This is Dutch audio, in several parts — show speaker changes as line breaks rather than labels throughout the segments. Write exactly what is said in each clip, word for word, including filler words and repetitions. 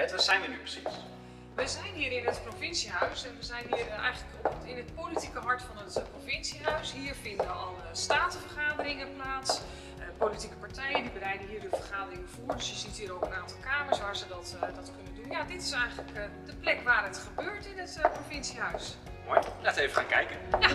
Jet, waar zijn we nu precies?
We zijn hier in het provinciehuis en we zijn hier eigenlijk op het, in het politieke hart van het provinciehuis. Hier vinden alle statenvergaderingen plaats. Uh, politieke partijen die bereiden hier de vergaderingen voor. Dus je ziet hier ook een aantal kamers waar ze dat, uh, dat kunnen doen. Ja, dit is eigenlijk uh, de plek waar het gebeurt in het uh, provinciehuis.
Mooi, laten we even gaan kijken.
Ja.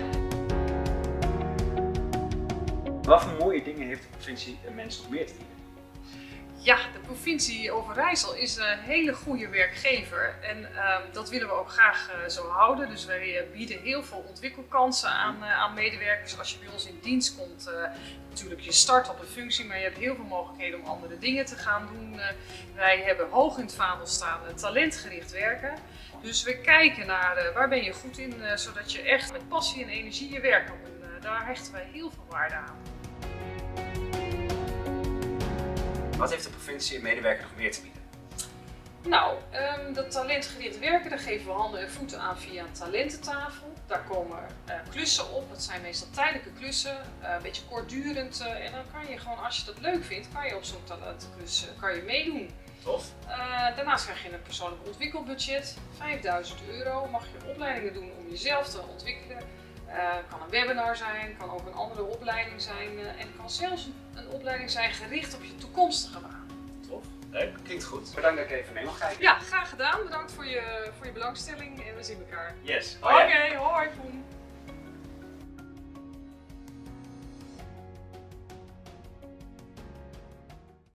Wat voor mooie dingen heeft de provincie mensen nog meer te bieden?
Ja, de provincie Overijssel is een hele goede werkgever en uh, dat willen we ook graag uh, zo houden. Dus wij uh, bieden heel veel ontwikkelkansen aan, uh, aan medewerkers. Als je bij ons in dienst komt, uh, natuurlijk je start op een functie, maar je hebt heel veel mogelijkheden om andere dingen te gaan doen. Uh, wij hebben hoog in het vaandel staan uh, talentgericht werken. Dus we kijken naar uh, waar ben je goed in, uh, zodat je echt met passie en energie je werk kan doen. Uh, daar hechten wij heel veel waarde aan.
Wat heeft de provincie en medewerker nog meer te bieden?
Nou, um, dat talentgericht werken, daar geven we handen en voeten aan via een talententafel. Daar komen uh, klussen op, dat zijn meestal tijdelijke klussen, uh, een beetje kortdurend. Uh, en dan kan je gewoon, als je dat leuk vindt, kan je op zo'n talentenklus uh, kan je meedoen.
Tof.
Uh, daarnaast krijg je een persoonlijk ontwikkelbudget, vijfduizend euro. Mag je opleidingen doen om jezelf te ontwikkelen. Het uh, kan een webinar zijn, kan ook een andere opleiding zijn uh, en het kan zelfs een opleiding zijn gericht op je toekomstige baan.
Tof, leuk, klinkt goed. Bedankt dat ik even mee mag kijken.
Ja, graag gedaan. Bedankt voor je, voor je belangstelling en we zien elkaar.
Yes.
Oké, okay, hoi Poen.